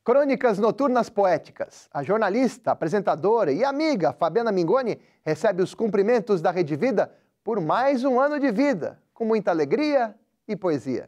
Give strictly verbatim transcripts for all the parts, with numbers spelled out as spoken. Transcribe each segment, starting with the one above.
Crônicas Noturnas Poéticas. A jornalista, apresentadora e amiga Fabiana Mingoni recebe os cumprimentos da Rede Vida por mais um ano de vida, com muita alegria e poesia.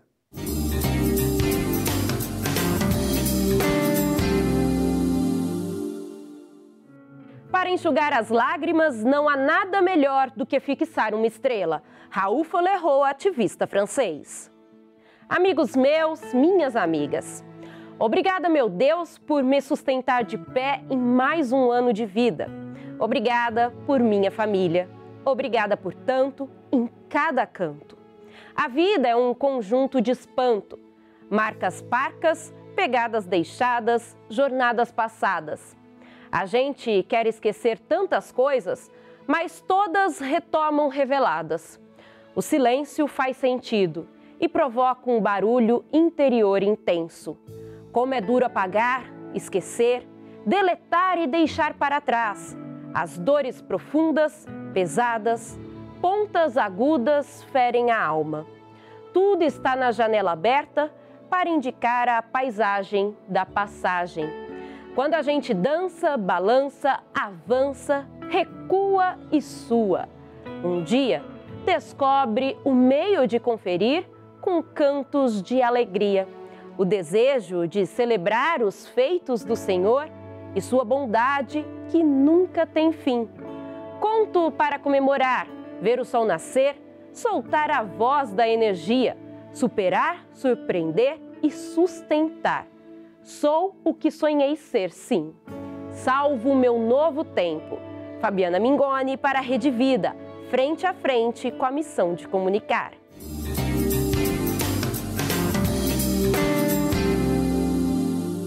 Para enxugar as lágrimas, não há nada melhor do que fixar uma estrela. Raoul Folerot, ativista francês. Amigos meus, minhas amigas, obrigada, meu Deus, por me sustentar de pé em mais um ano de vida. Obrigada por minha família. Obrigada por tanto em cada canto. A vida é um conjunto de espanto, marcas parcas, pegadas deixadas, jornadas passadas. A gente quer esquecer tantas coisas, mas todas retomam reveladas. O silêncio faz sentido e provoca um barulho interior intenso. Como é duro apagar, esquecer, deletar e deixar para trás. As dores profundas, pesadas, pontas agudas ferem a alma. Tudo está na janela aberta para indicar a paisagem da passagem. Quando a gente dança, balança, avança, recua e sua. Um dia, descobre o meio de conferir com cantos de alegria. O desejo de celebrar os feitos do Senhor e sua bondade que nunca tem fim. Conto para comemorar, ver o sol nascer, soltar a voz da energia, superar, surpreender e sustentar. Sou o que sonhei ser, sim. Salvo o meu novo tempo. Fabiana Mingoni para a Rede Vida, frente a frente com a missão de comunicar.